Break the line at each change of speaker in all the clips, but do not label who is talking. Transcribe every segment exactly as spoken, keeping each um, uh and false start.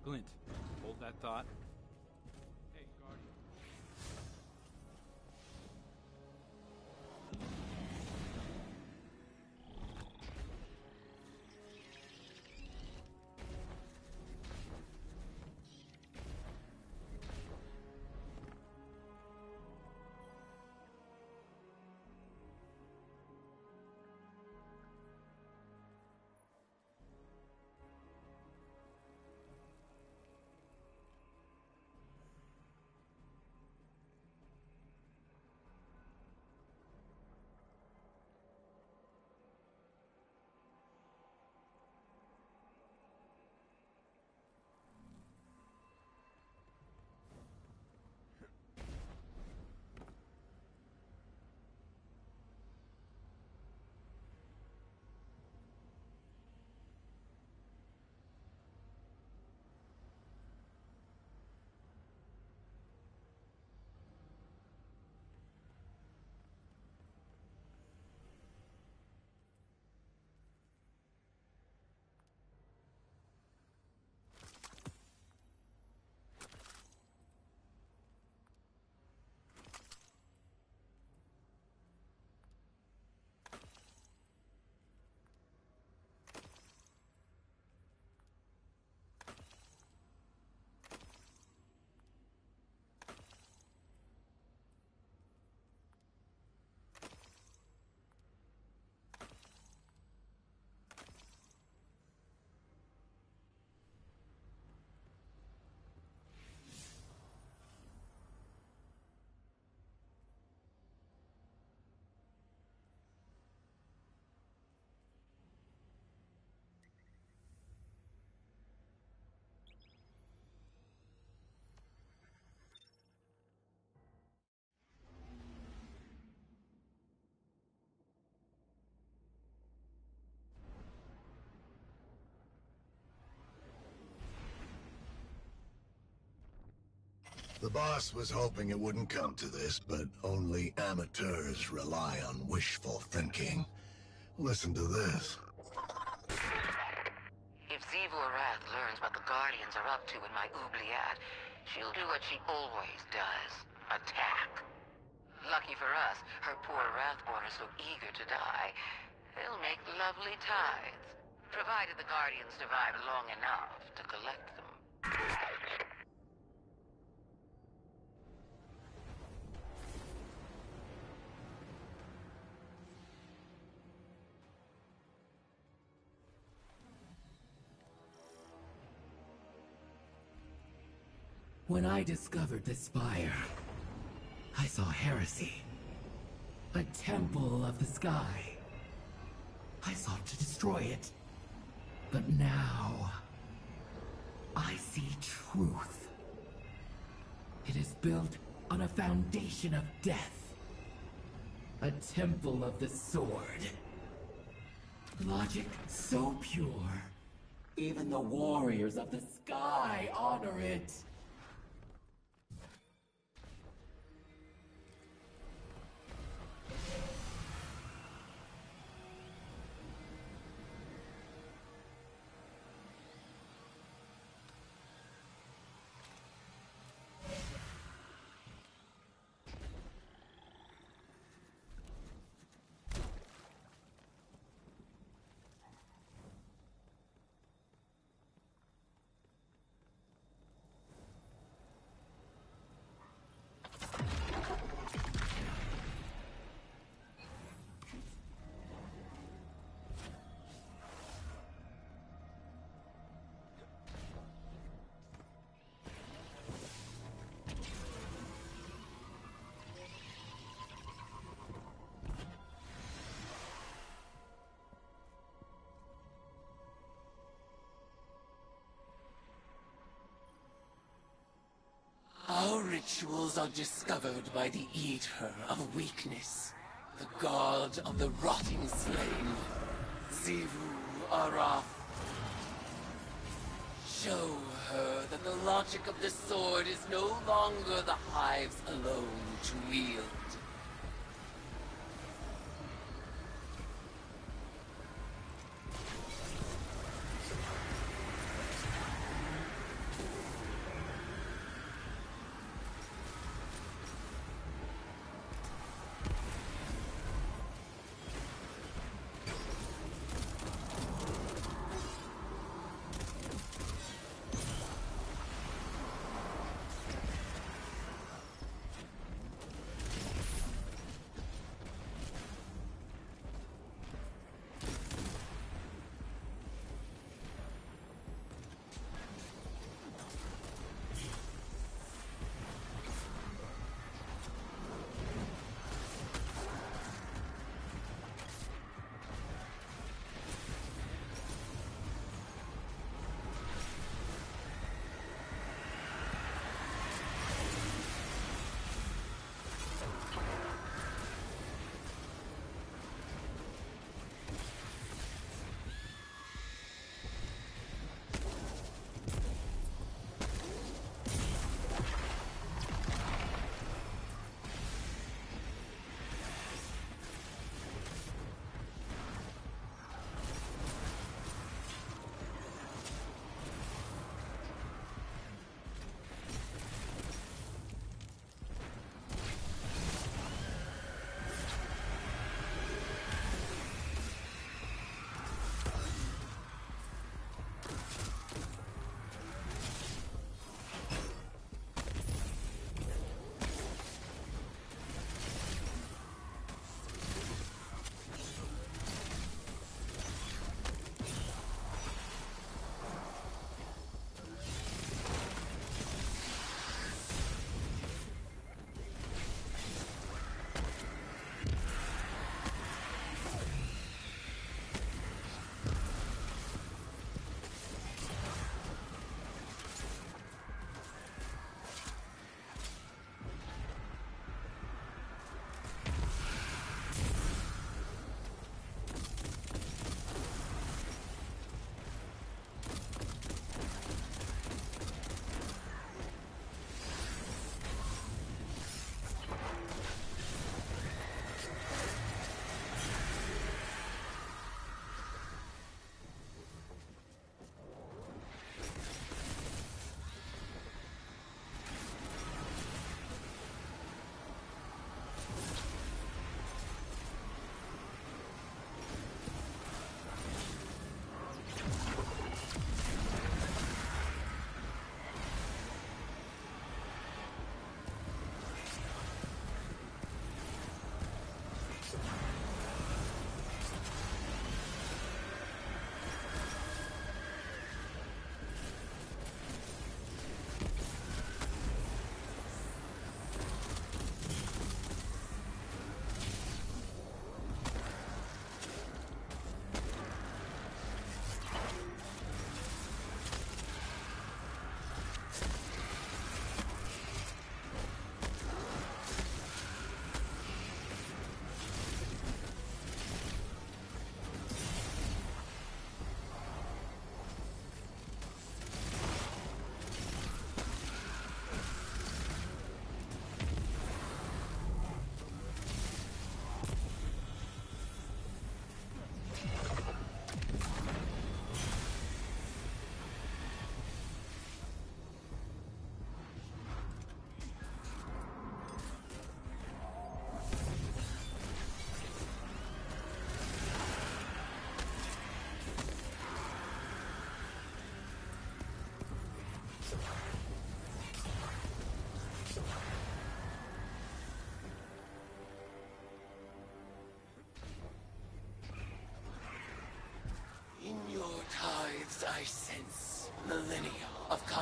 Glint, hold that thought. Hey, Guardian.
The boss was hoping it wouldn't come to this, but only amateurs rely on wishful thinking. Listen to this.
If Xivu Arath learns what the Guardians are up to in my oubliette, she'll do what she always does. Attack. Lucky for us, her poor Wrathborn are so eager to die. They'll make lovely tithes, provided the Guardians survive long enough to collect them.
When I discovered this fire, I saw heresy. A temple of the sky. I sought to destroy it. But now, I see truth. It is built on a foundation of death. A temple of the sword. Logic so pure, even the warriors of the sky honor it. Our rituals are discovered by the Eater of Weakness, the god of the rotting slain, Xivu Arath. Show her that the logic of the sword is no longer the Hive's alone to wield.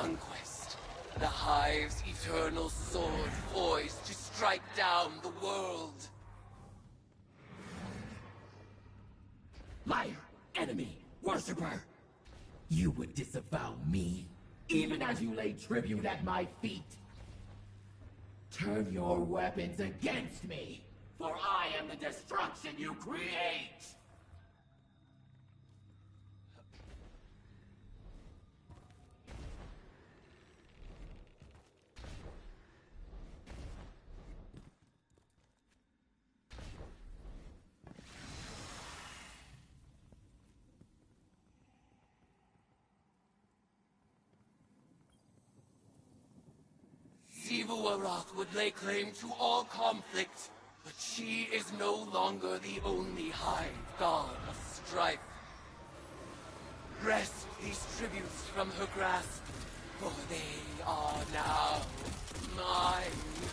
conquest. The Hive's eternal sword poised to strike down the world.
Liar, enemy, worshipper! You would disavow me, even as you lay tribute at my feet. Turn your weapons against me, for I am the destruction you create!
Xivu Arath would lay claim to all conflict, but she is no longer the only Hive god of strife. Wrest these tributes from her grasp, for they are now mine.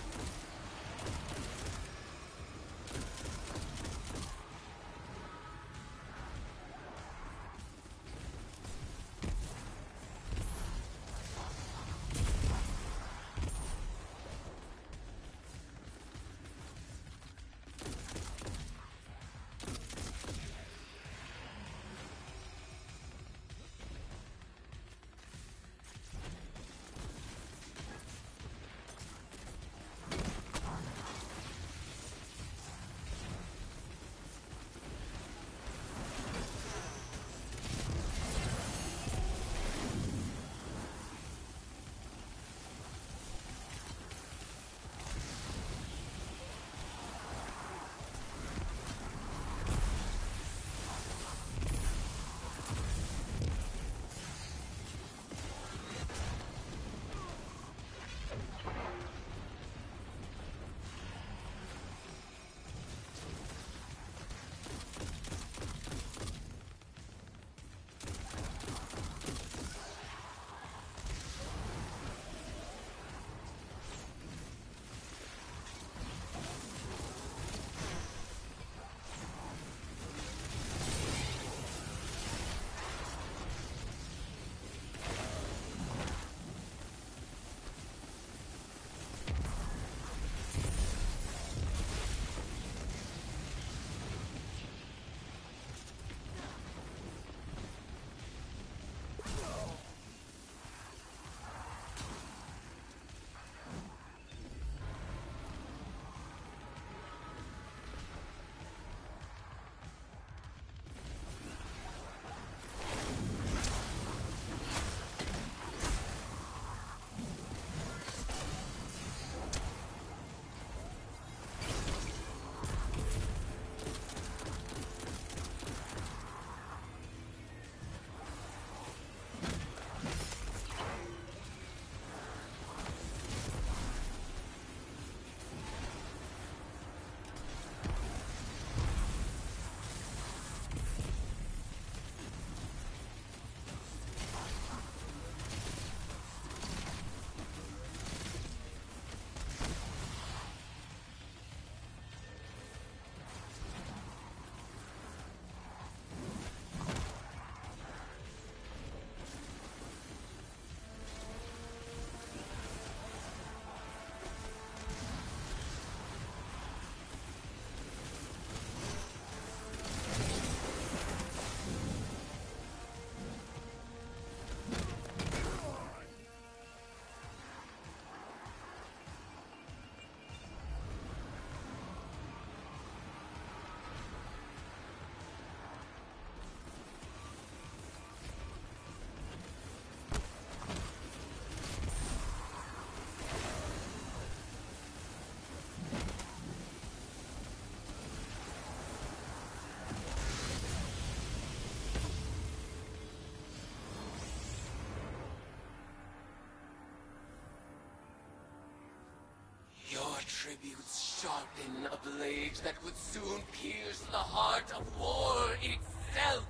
Tributes sharpen a blade that would soon pierce the heart of war itself.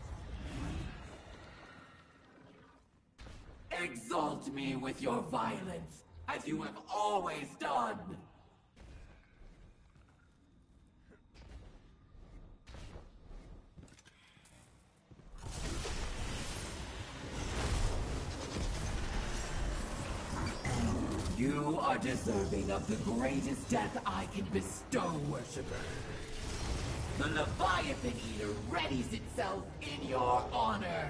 Exalt me with your violence, as you have always done! You are deserving of the greatest death I can bestow, Worshipper. The Leviathan Eater readies itself in your honor.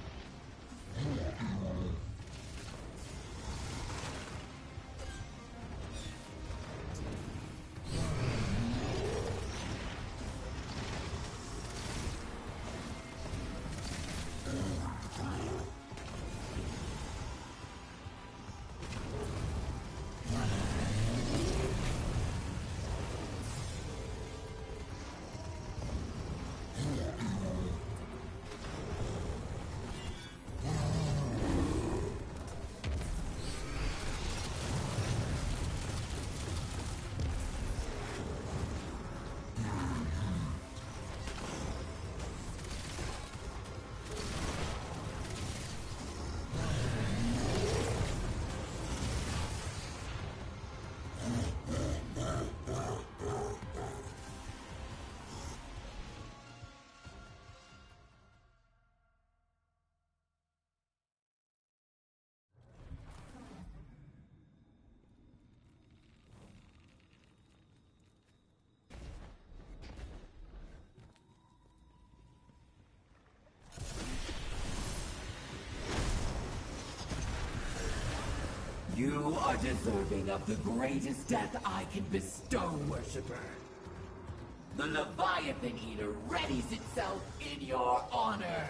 You are deserving of the greatest death I can bestow, Worshipper. The Leviathan Eater readies itself in your honor.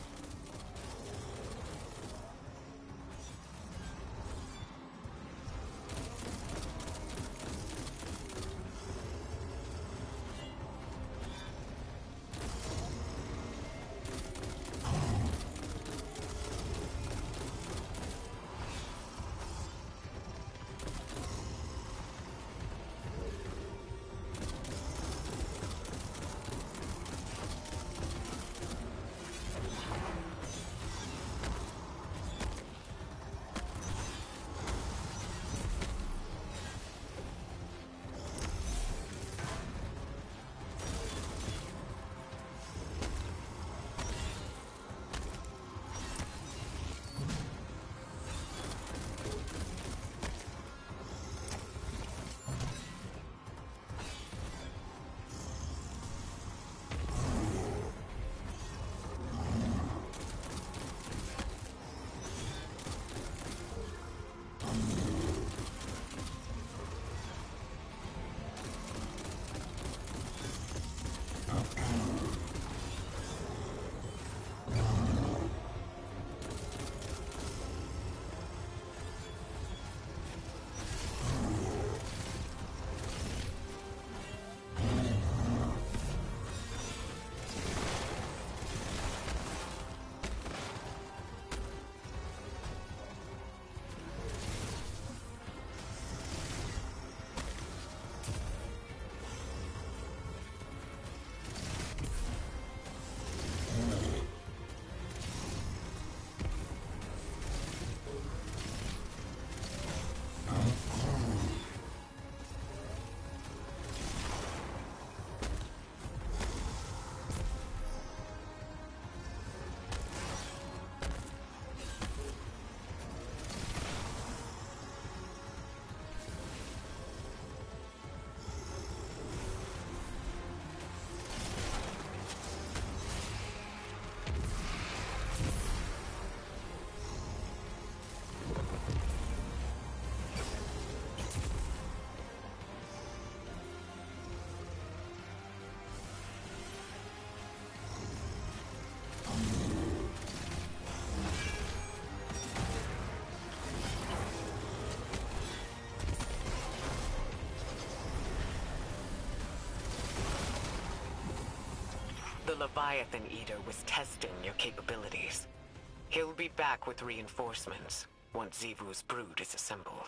The Leviathan Eater was testing your capabilities. He'll be back with reinforcements once Xivu's brood is assembled.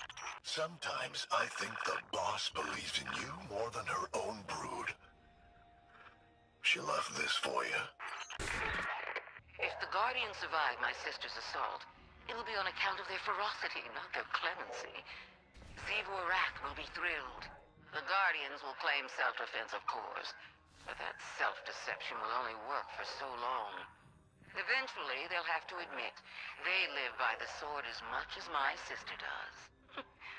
Sometimes I think the boss believes in you more than her own brood. She left this for you.
If the Guardians survive my sister's assault, it'll be on account of their ferocity, not their clemency. Xivu Arath will be thrilled. The Guardians will claim self-defense, of course, but that self-deception will only work for so long. Eventually, they'll have to admit they live by the sword as much as my sister does.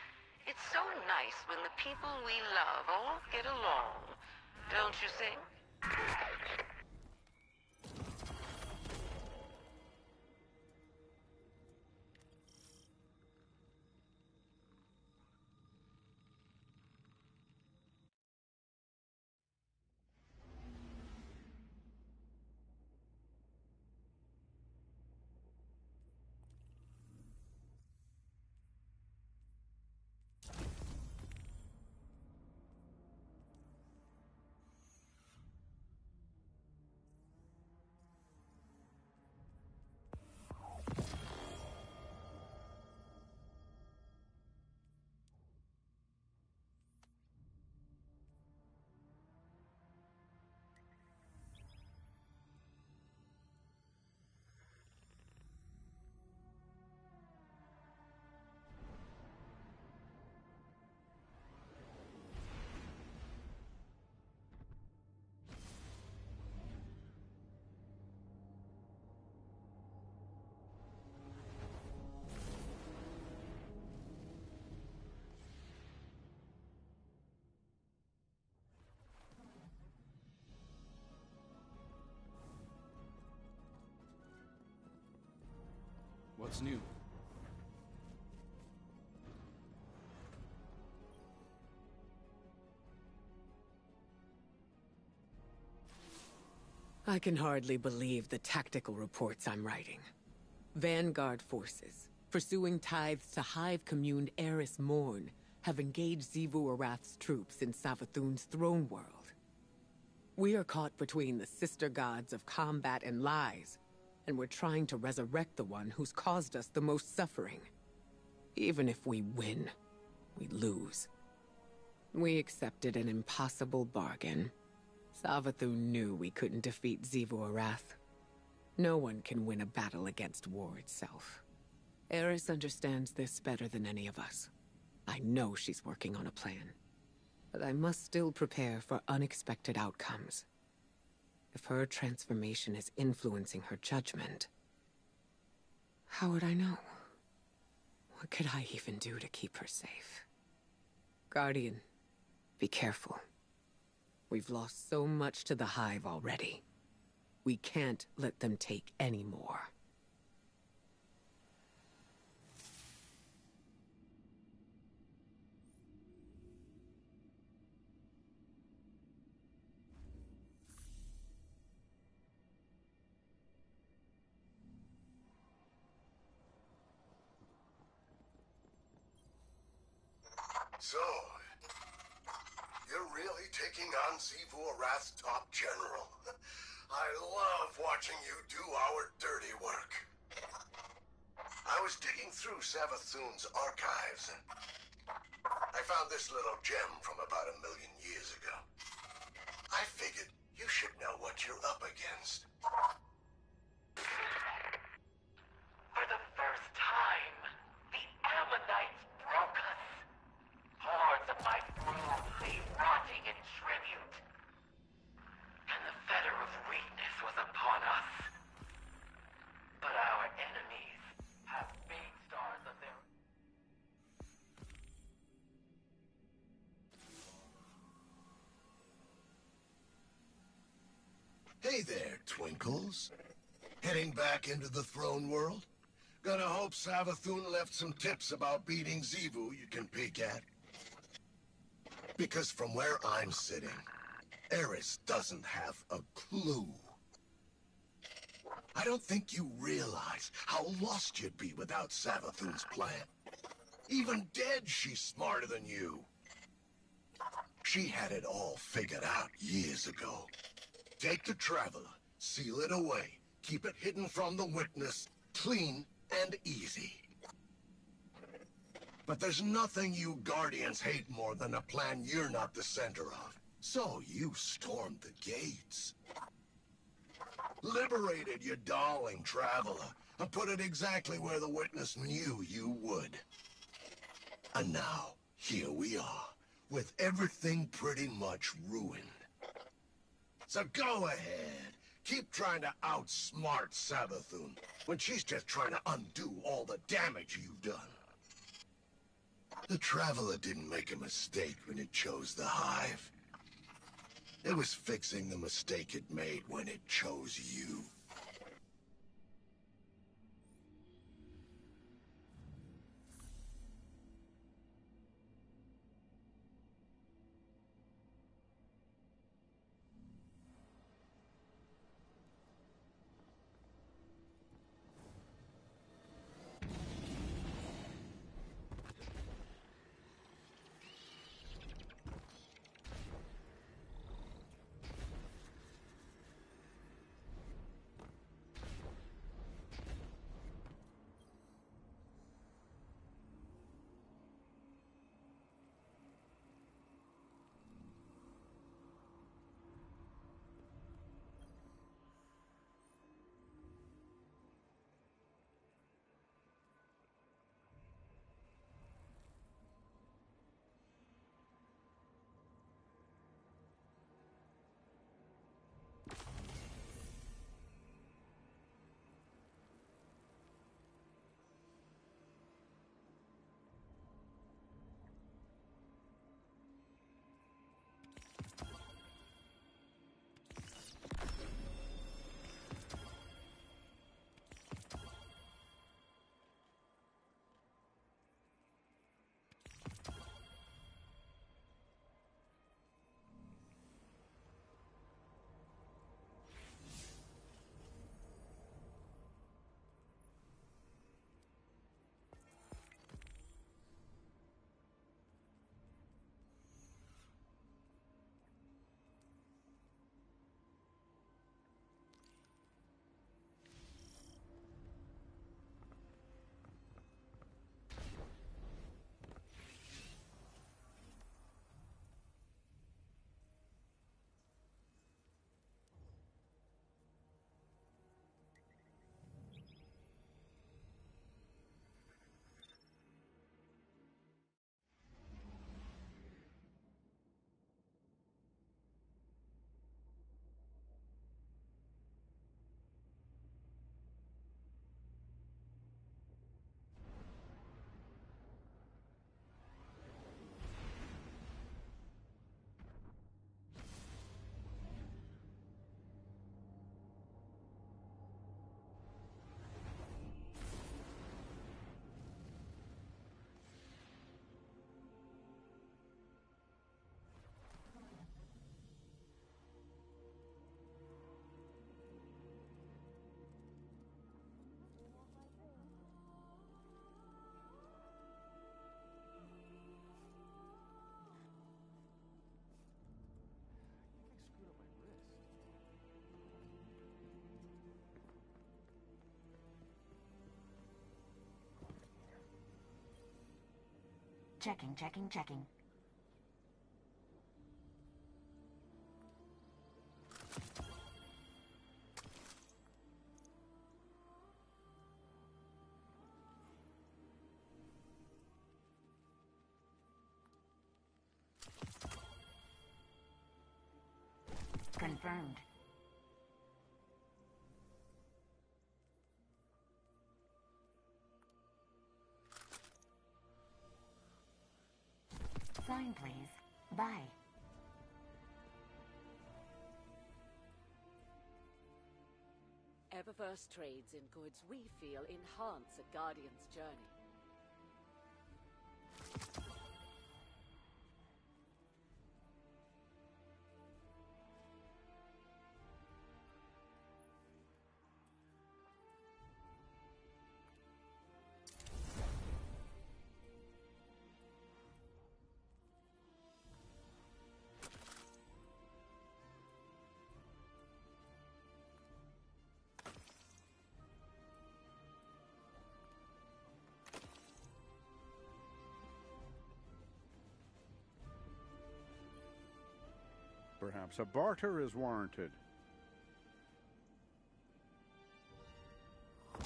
It's so nice when the people we love all get along, don't you think?
What's new?
I can hardly believe the tactical reports I'm writing. Vanguard forces, pursuing tithes to Hive Commune Eris Morn, have engaged Xivu Arath's troops in Savathun's throne world. We are caught between the sister gods of combat and lies, and we're trying to resurrect the one who's caused us the most suffering. Even if we win, we lose. We accepted an impossible bargain. Savathun knew we couldn't defeat Xivu Arath. No one can win a battle against war itself. Eris understands this better than any of us. I know she's working on a plan. But I must still prepare for unexpected outcomes. If her transformation is influencing her judgment, how would I know? What could I even do to keep her safe? Guardian, be careful. We've lost so much to the Hive already. We can't let them take any more.
So, you're really taking on Xivu Arath's top general. I love watching you do our dirty work. I was digging through Savathun's archives, and I found this little gem from about a million years ago. I figured you should know what you're up against.
For the first time, the Ammonites broke us. Hordes of my brood lay rotting in tribute. And the fetter of weakness was upon us. But our enemies have big stars of their...
Hey there, Twinkles. Heading back into the throne world? Gonna hope Savathun left some tips about beating Xivu you can peek at. Because from where I'm sitting, Eris doesn't have a clue. I don't think you realize how lost you'd be without Savathun's plan. Even dead, she's smarter than you. She had it all figured out years ago. Take the Traveler, seal it away, keep it hidden from the Witness, clean and easy. But there's nothing you Guardians hate more than a plan you're not the center of. So you stormed the gates. Liberated your darling Traveler, and put it exactly where the Witness knew you would. And now, here we are, with everything pretty much ruined. So go ahead, keep trying to outsmart Savathun, when she's just trying to undo all the damage you've done. The Traveler didn't make a mistake when it chose the Hive. It was fixing the mistake it made when it chose you.
Checking, checking, checking. Confirmed. Sign, please. Bye.
Eververse trades in goods we feel enhance a Guardian's journey.
Perhaps a barter is warranted.
The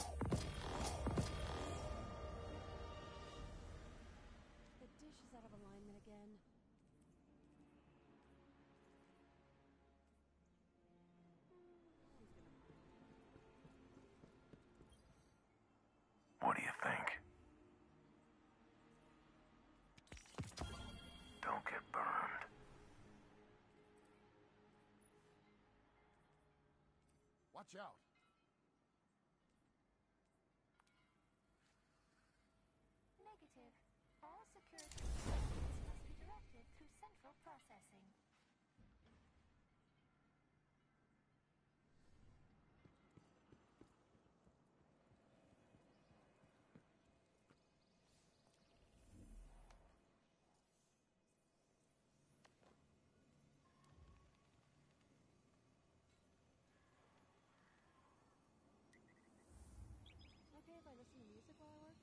dish is out of alignment again.
What do you think? don't get burned.
Watch out.
Negative. All security systems must be directed through central processing.
Okay if I listen to music while I work?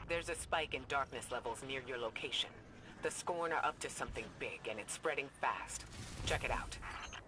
There's a spike in darkness levels near your location. The Scorn are up to something big, and it's spreading fast. Check it out.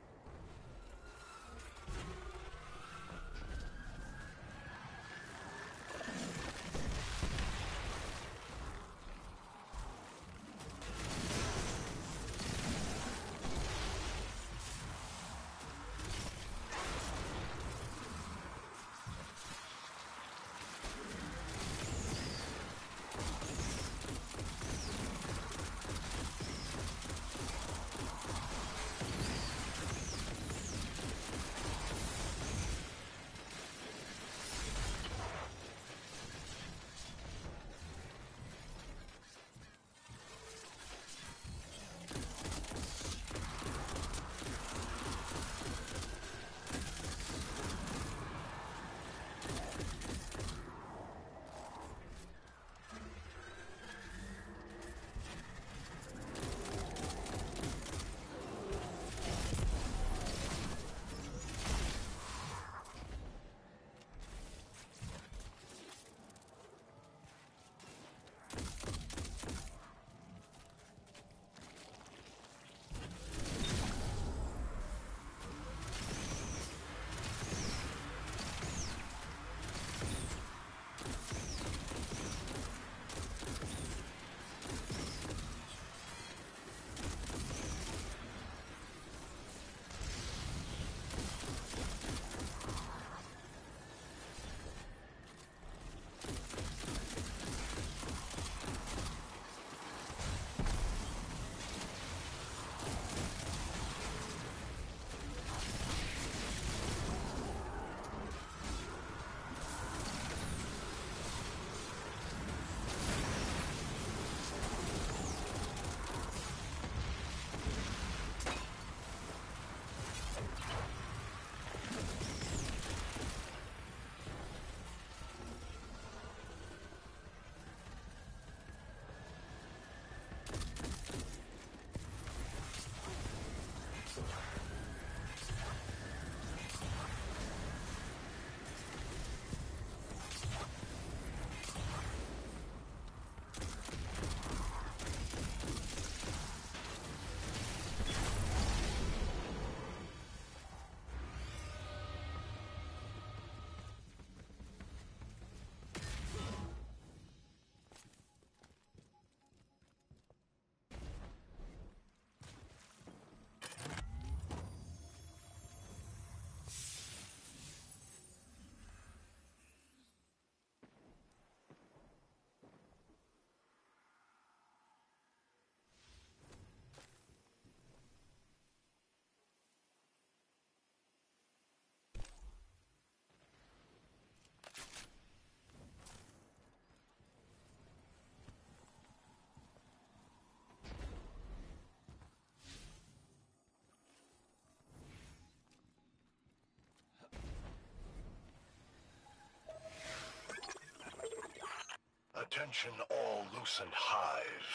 Attention all Lucent Hive.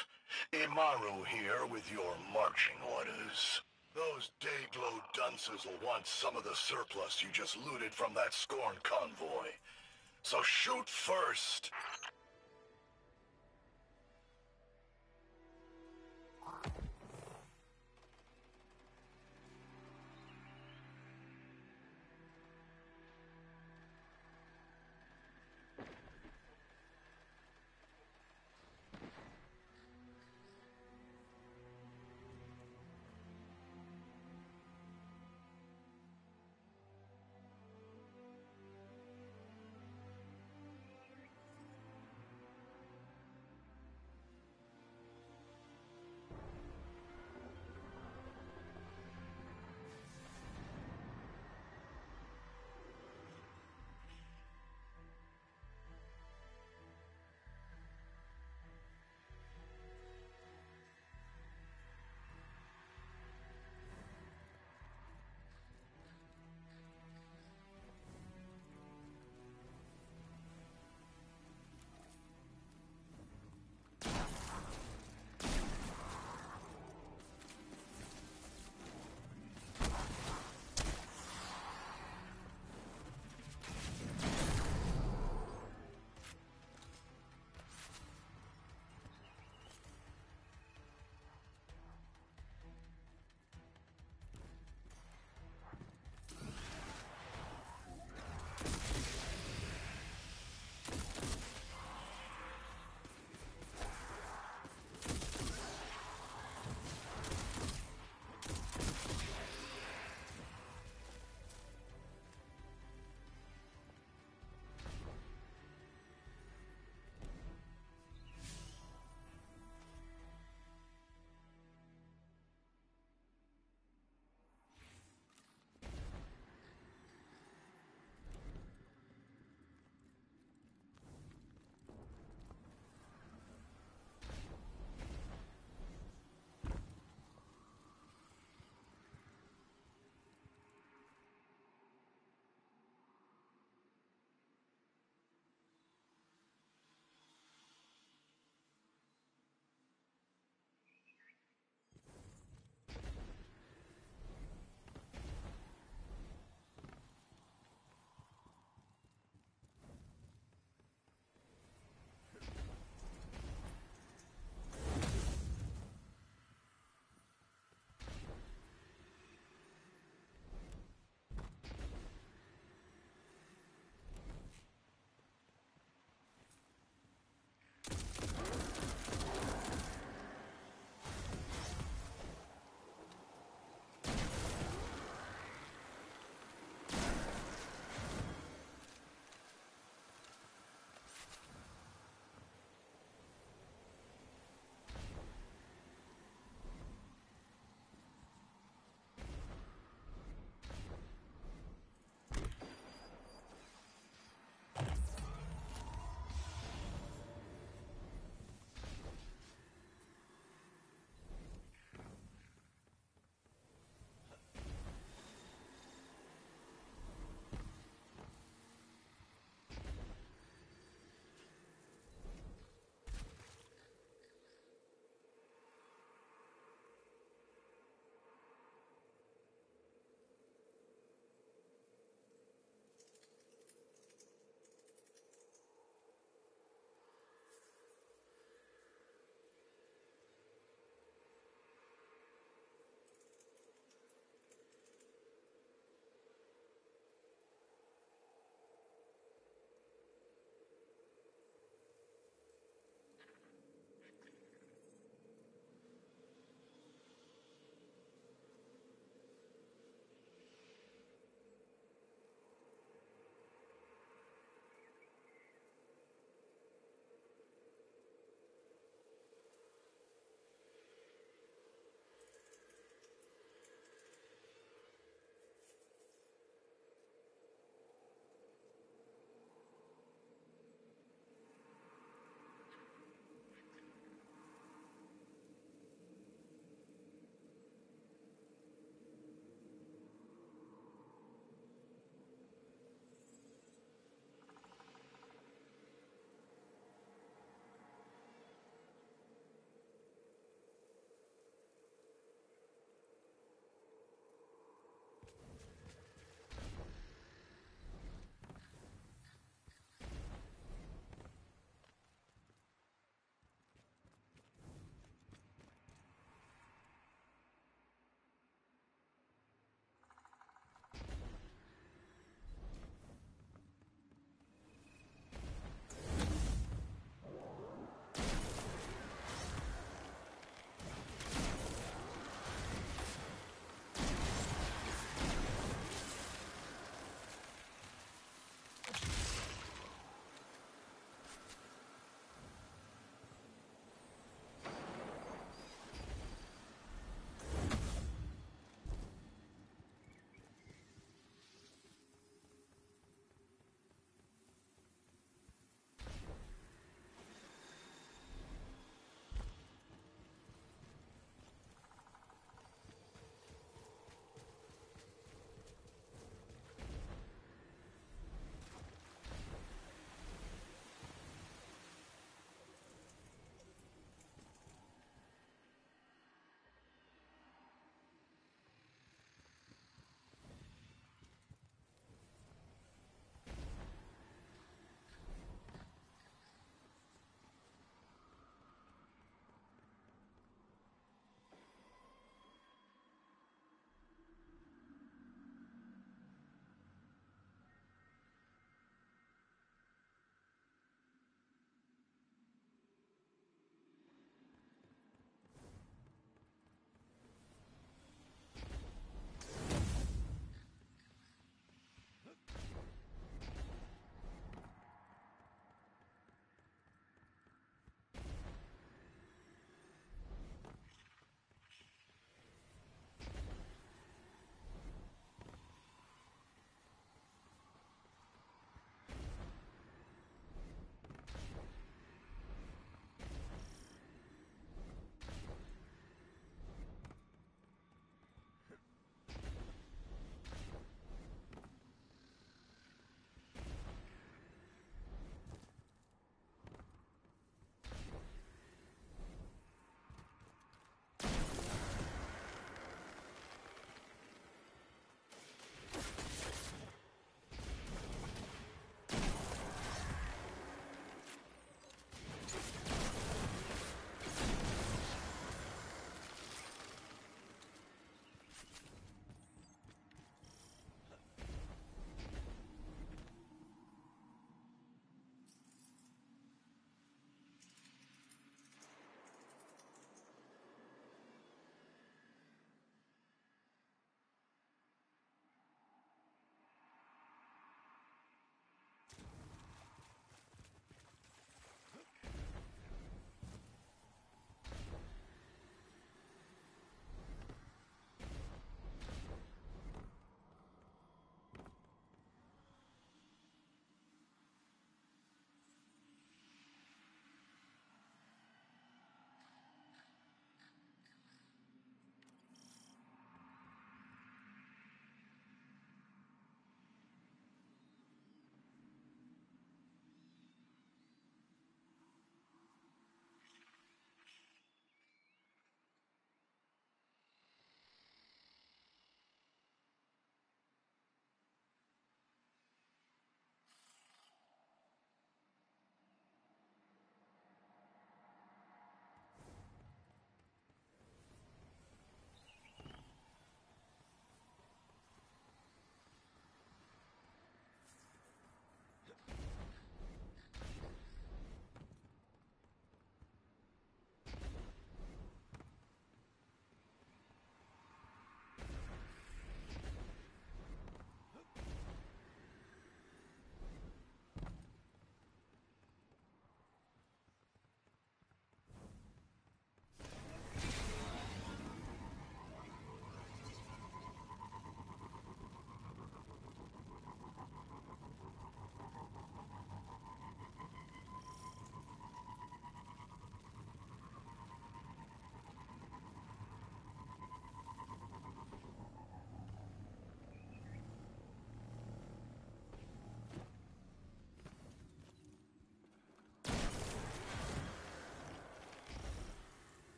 Imaru here with your marching orders. Those Dayglow dunces will want some of the surplus you just looted from that Scorn convoy. So shoot first!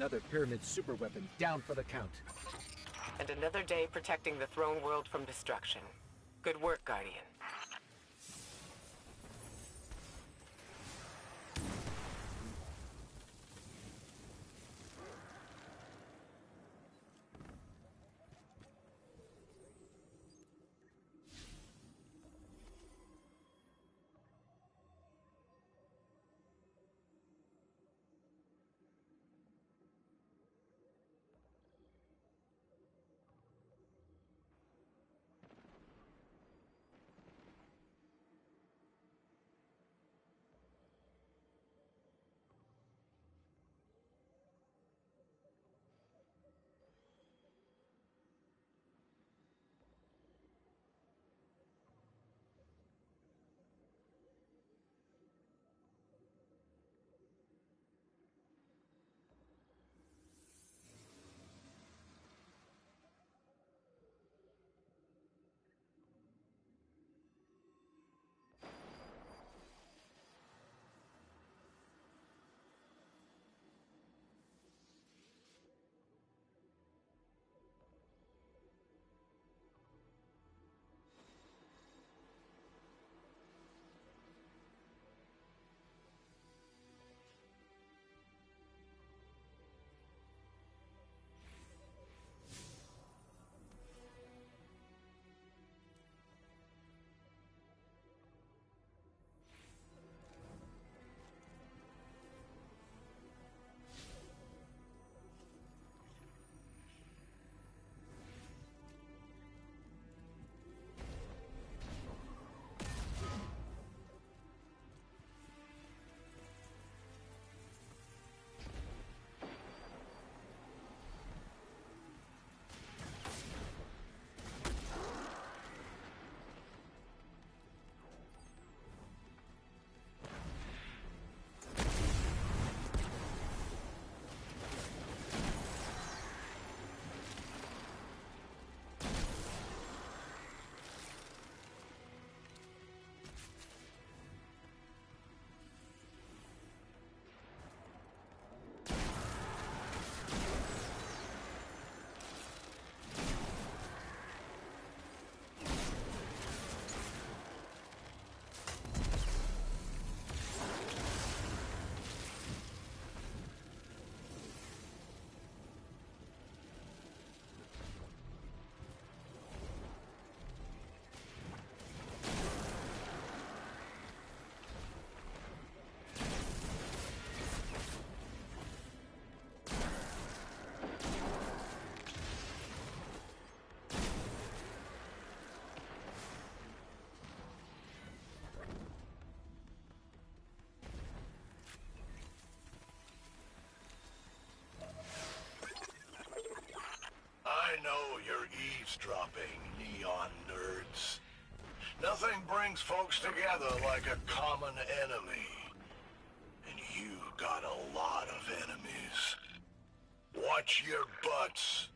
another Pyramid superweapon down for the count.
And another day protecting the throne world from destruction. Good work, Guardian.
I know you're eavesdropping, neon nerds. Nothing brings folks together like a common enemy. And you got a lot of enemies. Watch your butts.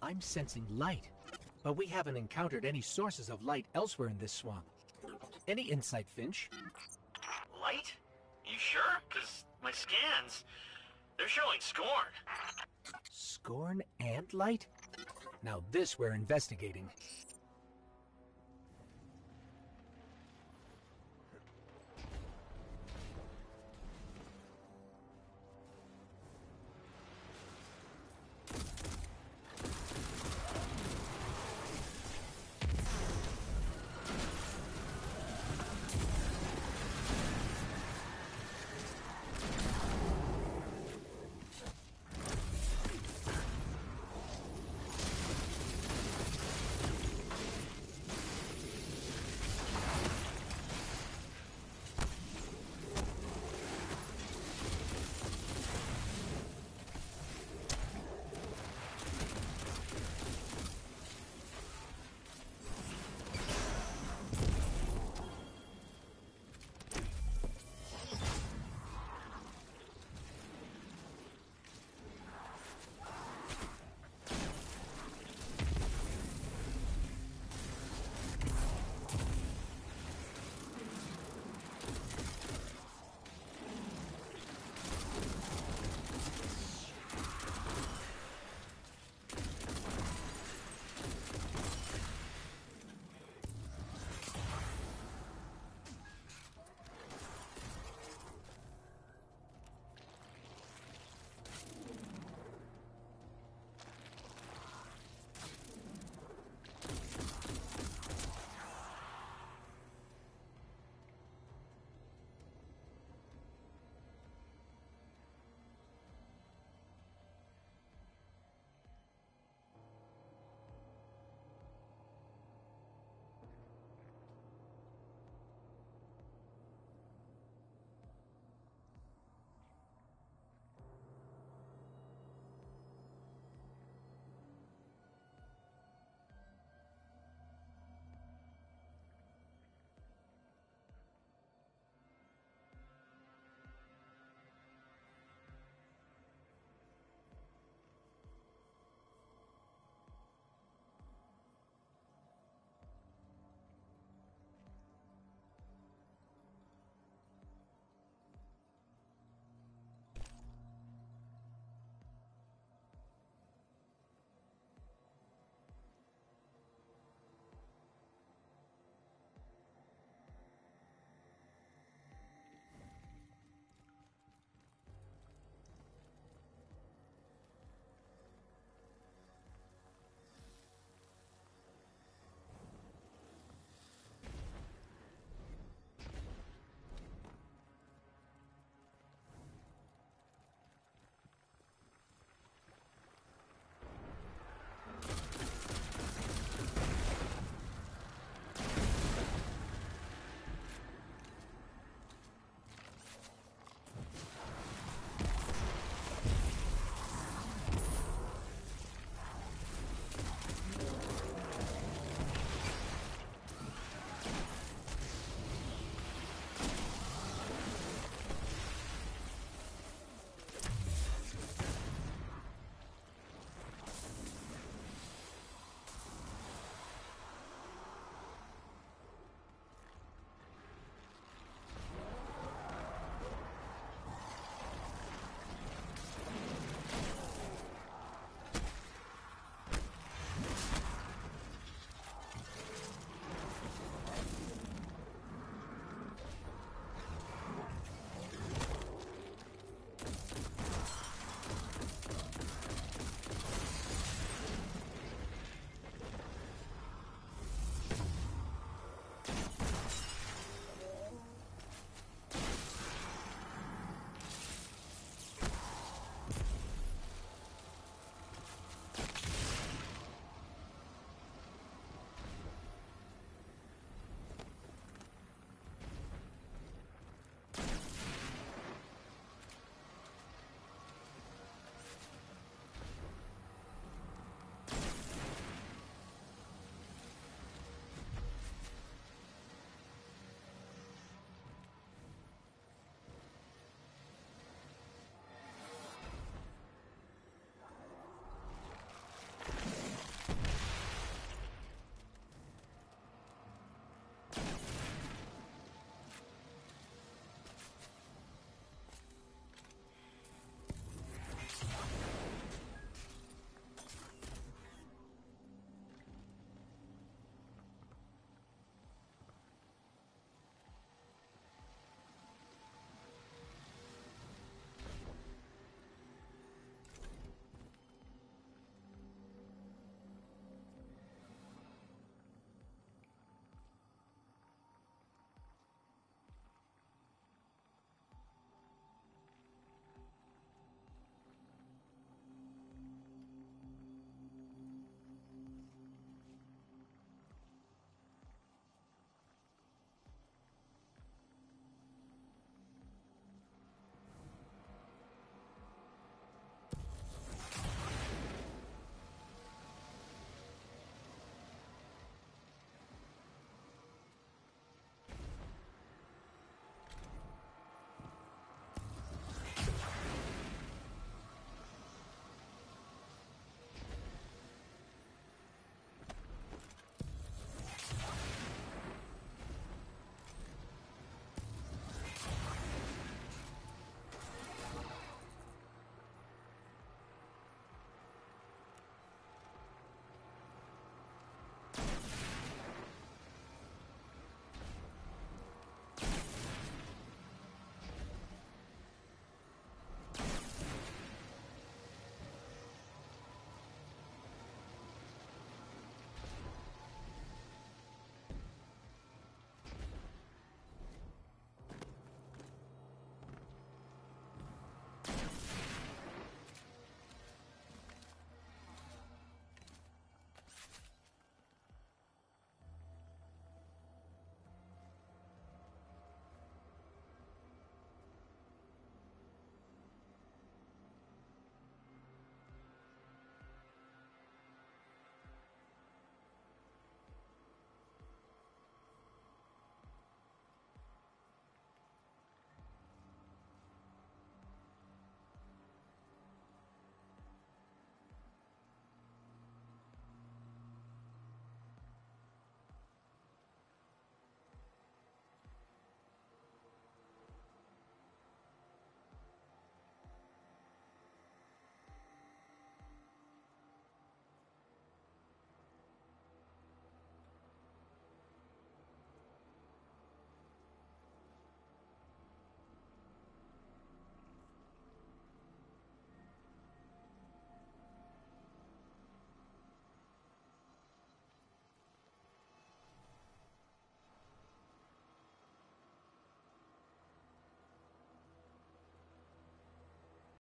I'm sensing light, but we haven't encountered any sources of light elsewhere in this swamp. Any insight, Finch?
Light? You sure? Because my scans, they're showing Scorn.
Scorn and light? Now this we're investigating.